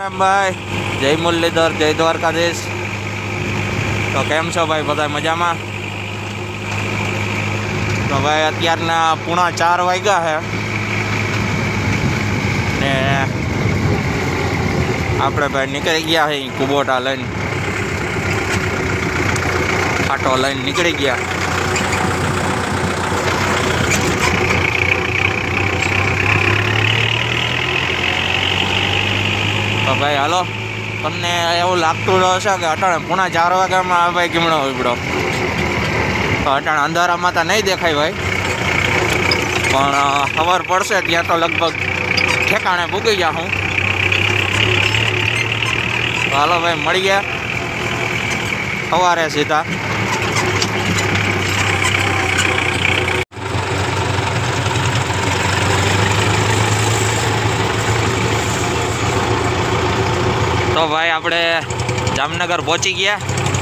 राम भाई, जय मुरलीधर, जय द्वारकाधीश। तो केम छो भाई, बधाय मजामां? तो भाई अत्यारना 3:45 वाग्या है ने આપણે ભાઈ નીકળી ગયા છે કુબોટા લઈને, ફાટો લઈને નીકળી ગયા। તો ભાઈ હાલો, તમને એવું લાગતું હશે કે અટાણે 3:45 વાગ્યામાં આ ભાઈ કેમણો ઉપડ્યો। તો અટાણે અંધારામાં તો નહીં દેખાય ભાઈ, પણ ખબર પડશે ત્યાં તો લગભગ ઠેકાણે પૂગી જા હું। હાલો ભાઈ, મળી ગયા સવારે સીધા। તો ભાઈ આપણે જામનગર પહોંચી ગયા।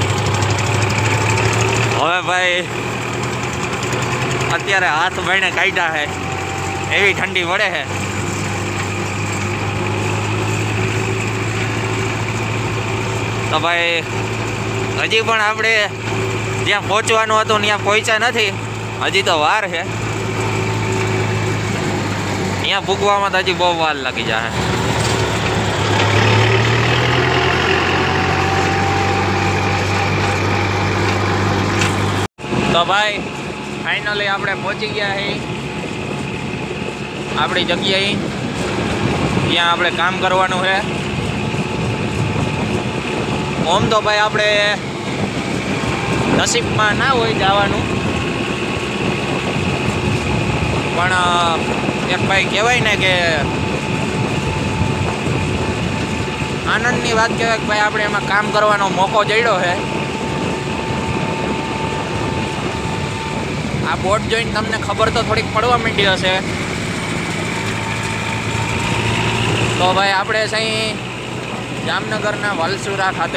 હવે ભાઈ અત્યારે હાથ ભાઈને કાઢ્યા છે, એવી ઠંડી પડે છે। તો ભાઈ હજી પણ આપણે જ્યાં પહોંચવાનું હતું ત્યાં પહોંચ્યા નથી, હજી તો વાર છે। ત્યાં પૂગવામાં તો હજી બહુ વાર લાગી જાય। તો ભાઈ ફાઇનલી આપણે પહોંચી ગયા છીએ આપણી જગ્યાએ, ત્યાં આપણે કામ કરવાનું છે। ઓમ તો ભાઈ આપણે નસીબમાં ના હોય જવાનું, પણ એક ભાઈ કહેવાય ને કે આનંદની વાત કહેવાય કે ભાઈ આપણે એમાં કામ કરવાનો મોકો જડ્યો છે। આ બોટ જોઈને તમને ખબર તો થોડીક પડવા માંડી હશે। તો ભાઈ આપણે સહી જામનગરના વાલસુરા ખાતે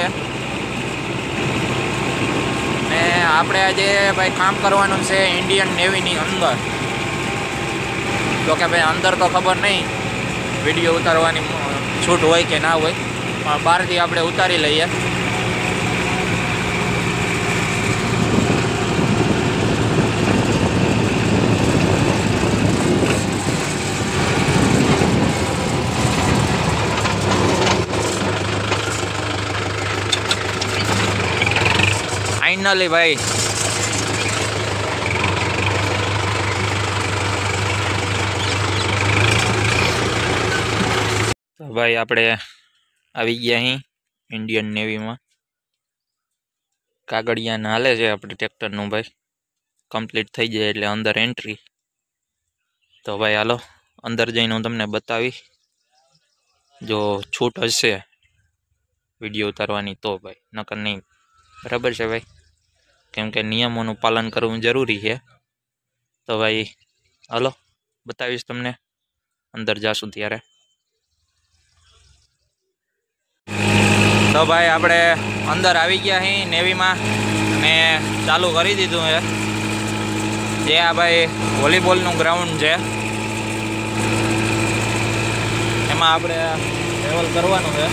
ને આપણે આજે ભાઈ કામ કરવાનું છે ઇન્ડિયન નેવીની અંદર। જો કે ભાઈ અંદર તો ખબર નહીં વિડીયો ઉતારવાની છૂટ હોય કે ના હોય, પણ બહારથી આપણે ઉતારી લઈએ। फाइनली भाई तो भाई આપણે આવી ગયા અહીં ઇન્ડિયન નેવીમાં। કાગળિયા હાલે છે આપણે ટ્રેક્ટરનું ભાઈ, કમ્પ્લીટ થઈ જાય એટલે અંદર એન્ટ્રી। તો ભાઈ હાલો અંદર જઈને હું તમને બતાવી, જો છૂટ હશે વિડીયો ઉતારવાની તો ભાઈ, નકર નહીં। બરાબર છે ભાઈ, કેમ કે નિયમોનું પાલન કરવું જરૂરી છે। તો ભાઈ હાલો બતાવીશ તમને અંદર જાશું ત્યારે। તો ભાઈ આપણે અંદર આવી ગયા અહીં નેવીમાં ને ચાલુ કરી દીધું છે। જે આ ભાઈ વોલીબોલનું ગ્રાઉન્ડ છે, એમાં આપણે ટ્રેવલ કરવાનું છે।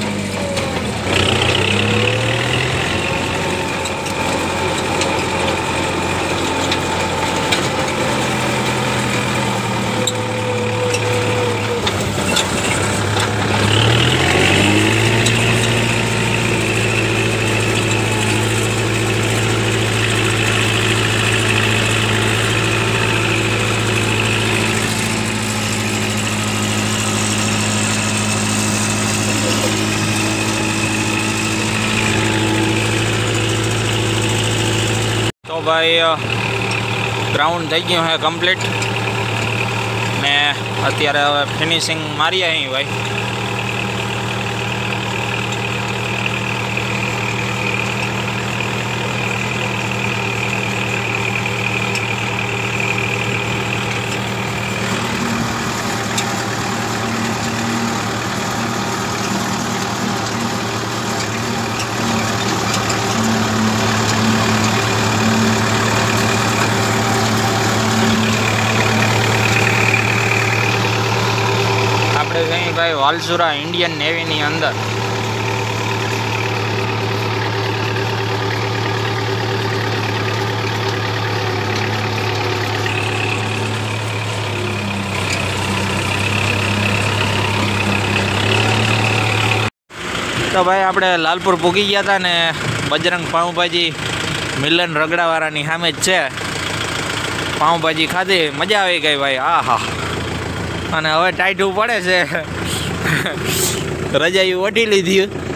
तो भाई ग्राउंड थी गયું है कम्प्लीट ने अत्यारे हवे फिनिशिंग मारी आई भाई। ભાઈ વાલસુરા ઇન્ડિયન નેવીની અંદર. તો ભાઈ આપણે લાલપુર પૂગી ગયા હતા ને બજરંગ પાઉંભાજી મિલન રગડાવાળાની સામે જ છે. પાઉંભાજી ખાધી, મજા આવી ગઈ ભાઈ. આહા. અને હવે ટાઈટું પડે છે, રજાઈ ઓઢી લીધી.